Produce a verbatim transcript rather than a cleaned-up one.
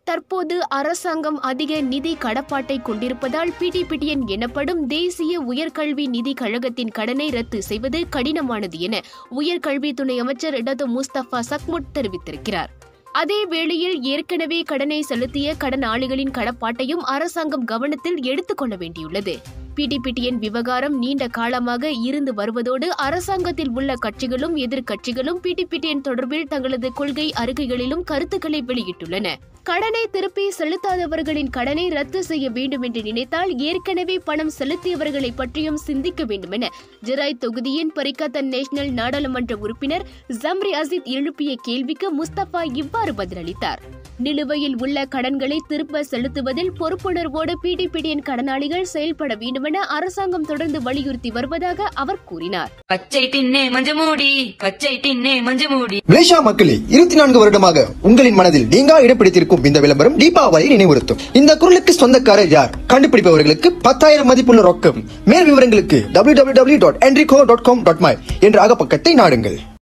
தற்போது அரசாங்கம் அதிக நிதி கடப்பாட்டை கொண்டிருப்பதால் பிடிபிடிஎன் எனப்படும் தேசிய உயர்கல்வி நிதி கழகத்தின் கடனை ரத்து செய்வது கடினமானது என உயர்கல்வி துணை அமைச்சர் இடது முஸ்தபா சக்முட் தெரிவித்திருக்கிறார். அதே வேளையில் ஏற்கனவே கடனை செலுத்திய கடனாளிகளின் கடப்பாட்டையும் அரசாங்கம் கவனத்தில் எடுத்துக் கொள்ள வேண்டியுள்ளது. பிடிபிடிஎன் விவகாரம் நீண்ட காலமாக இருந்து வருவதோடு அரசாங்கத்தில் உள்ள கட்சிகளும் எதிர்க்கட்சிகளும் பிடிபிடிஎன் தொடர்பில் தங்களது கொள்கை அறிக்கைகளிலும் கருத்துக்களை வெளியிட்டுள்ளன. கடனை திருப்பி செலுத்தாதவர்களின் கடனை ரத்து செய்ய வேண்டும் என்று நினைத்தால் ஏற்கனவே பணம் செலுத்தியவர்களை பற்றியும் சிந்திக்க வேண்டும் என ஜெராய் தொகுதியின் பரிகத்தன் நேஷனல் நாடாளுமன்ற உறுப்பினர் ஜம்ரி அசித் எழுப்பிய கேள்விக்கு முஸ்தபா இவ்வாறு பதிலளித்தார். நிலுவையில் உள்ள கடன்களை திருப்ப செலுத்துவதில் பொறுப்புணர்வோடு பிடிபிடிஎன் கடனாளிகள் செயல்பட வேண்டும் என அரசாங்கம் தொடர்ந்து வலியுறுத்தி வருவதாக அவர் கூறினார். மலேசியா மக்களே, இருபத்தி நான்கு வருடமாக உங்களின் மனதில் நீங்கா இடம் பிடித்திருக்கும் இந்த விளம்பரம் தீபாவளி நினைவுறுத்தும். இந்த குரலுக்கு சொந்தக்காரர் யார்? கண்டுபிடிப்பவர்களுக்கு பத்தாயிரம் மதிப்புள்ள ரொக்கம். மேல் விவரங்களுக்கு W W W dot Enrico dot com dot my என்ற அகப்பக்கத்தை நாடுங்கள்.